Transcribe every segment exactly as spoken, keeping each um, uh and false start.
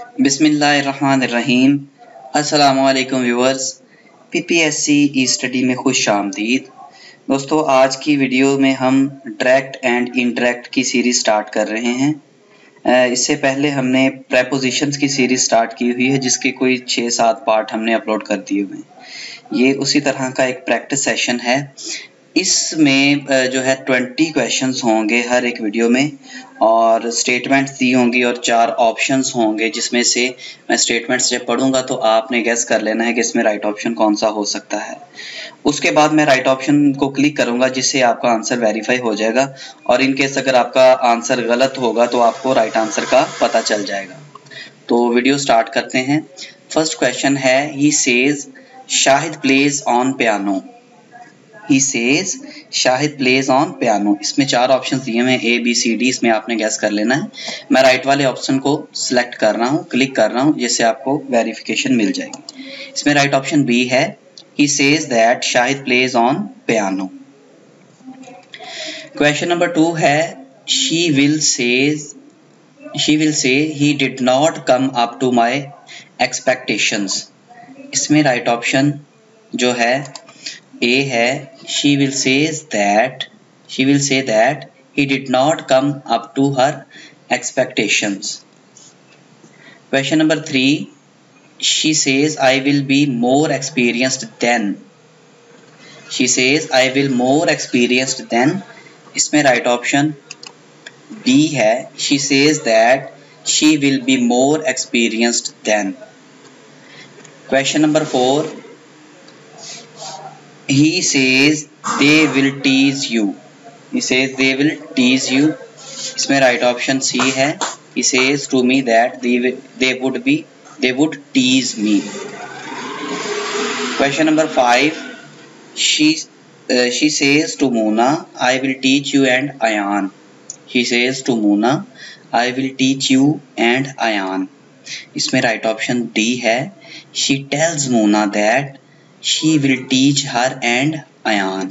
बिस्मिल्लाहिर्रहमानिर्रहीम। अस्सलामुअलैकुम viewers, PPSC ई study में खुश आमदीद। दोस्तों, आज की वीडियो में हम डायरेक्ट एंड इनडायरेक्ट की सीरीज स्टार्ट कर रहे हैं। इससे पहले हमने प्रेपोजिशंस की सीरीज स्टार्ट की हुई है, जिसके कोई छः सात पार्ट हमने अपलोड कर दिए हुए हैं। ये उसी तरह का एक प्रैक्टिस सेशन है। इसमें जो है ट्वेंटी क्वेश्चंस होंगे हर एक वीडियो में, और स्टेटमेंट्स दी होंगी और चार ऑप्शंस होंगे, जिसमें से मैं स्टेटमेंट्स जब पढ़ूंगा तो आपने गेस कर लेना है कि इसमें राइट ऑप्शन कौन सा हो सकता है। उसके बाद मैं राइट ऑप्शन को क्लिक करूंगा, जिससे आपका आंसर वेरीफाई हो जाएगा, और इन केस अगर आपका आंसर गलत होगा तो आपको राइट आंसर का पता चल जाएगा। तो वीडियो स्टार्ट करते हैं। फर्स्ट क्वेश्चन है, he says Shahid plays on piano. He says Shahid plays on piano. इसमें चार ऑप्शन दिए हुए हैं, ए बी सी डी। इसमें आपने गैस कर लेना है। मैं राइट वाले ऑप्शन को सिलेक्ट कर रहा हूँ, क्लिक कर रहा हूँ, जिससे आपको वेरिफिकेशन मिल जाएगी। इसमें राइट ऑप्शन बी है, he says that Shahid plays on piano. Question number two है, she will says she will say he did not come up to my expectations। इसमें राइट ऑप्शन जो है ए है, she will says that she will say that he did not come up to her expectations। Question number three, she says I will be more experienced than she says I will more experienced than। इसमें right option B है, she says that she will be more experienced than। Question number four, he says they will tease you। he says they will tease you। इसमें right option C है, he says to me that they they would be they would tease me। Question number five, she uh, she says to Mona I will teach you and Ayan। she says to Mona I will teach you and Ayan। इसमें right option D है, she tells Mona that she will teach her and Ayan।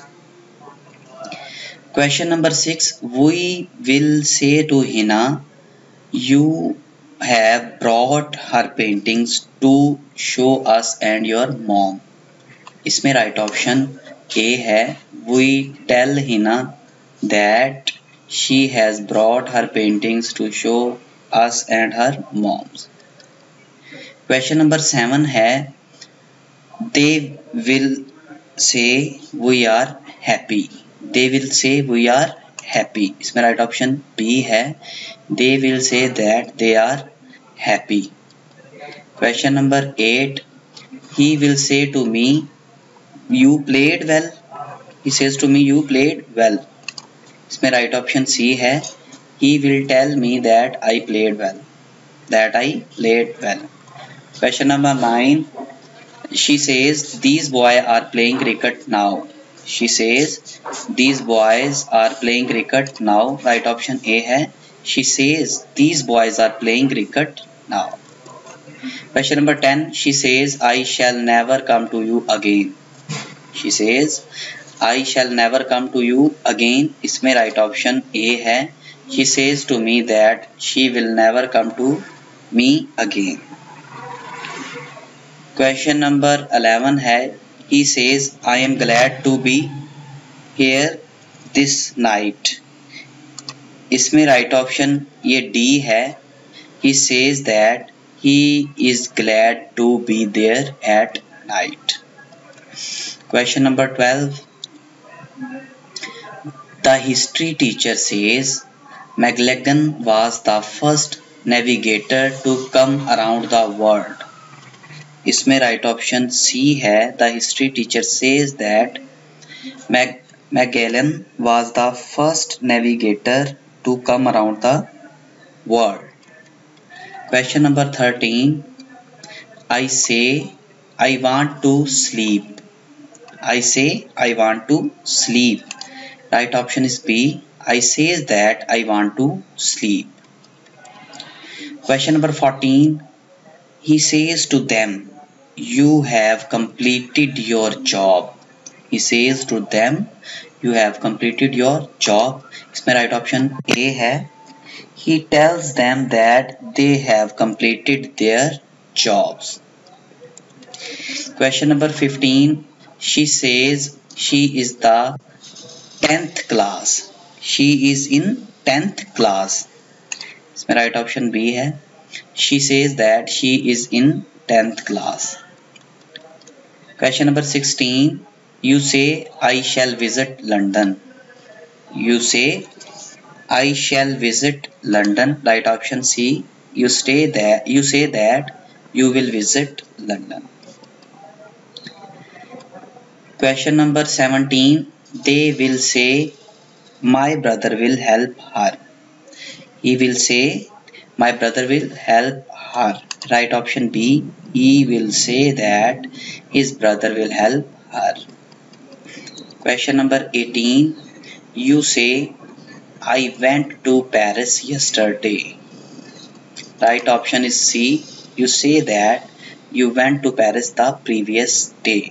Question number six, we will say to Hina you have brought her paintings to show us and your mom। इसमें right option A है, we tell Hina that she has brought her paintings to show us and her moms। Question number seven है, they will say we are happy। they will say we are happy। इसमें right option B है, they will say that they are happy। Question number eight, he will say to me you played well। he says to me you played well। इसमें right option C है, he will tell me that I played well that I played well। Question number nine, she says these boys are playing cricket now। she says these boys are playing cricket now। right option A है, she says these boys are playing cricket now। Question number ten, she says I shall never come to you again। she says I shall never come to you again। इसमें right option A है, she says to me that she will never come to me again। Question number eleven है, he says I am glad to be here this night। इसमें right option ये D है, he says that he is glad to be there at night। Question number twelve, the history teacher says Magellan was the first navigator to come around the world। इसमें right option C है, the history teacher says that Magellan was the first navigator to come around the world. Question number thirteen, I say I want to sleep. I say I want to sleep. Right option is B, I says that I want to sleep. Question number fourteen, he says to them you have completed your job। he says to them you have completed your job। इसमें right option A है, He tells them that they have completed their jobs. Question number fifteen. She says she is the tenth class. She is in tenth class. इसमें right option B है. She says that she is in tenth class. Question number sixteen. You say I shall visit London. You say I shall visit London. Right option C. You stay there. You say that you will visit London. Question number seventeen. They will say my brother will help her. He will say my brother will help her. Right option B. He will say that his brother will help her. Question number eighteen. You say I went to Paris yesterday. Right option is C. You say that you went to Paris the previous day.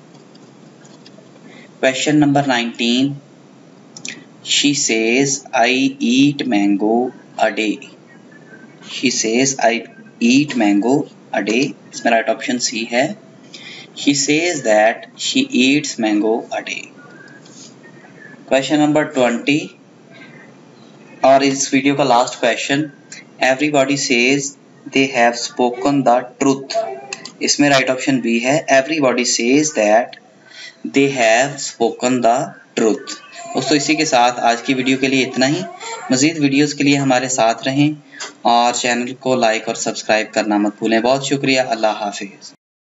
Question number nineteen. She says I eat mango a day. She says I eat mango a day. इसमें right option C है. She says that she eats mango a day. Question number twenty और इस video का last question. Everybody says they have spoken the truth. इसमें right option B है. Everybody says that they have spoken the truth. दोस्तों इसी के साथ आज की वीडियो के लिए इतना ही. मज़ीद वीडियोस के लिए हमारे साथ रहें और चैनल को लाइक और सब्सक्राइब करना मत भूलें. बहुत शुक्रिया. अल्लाह हाफिज़.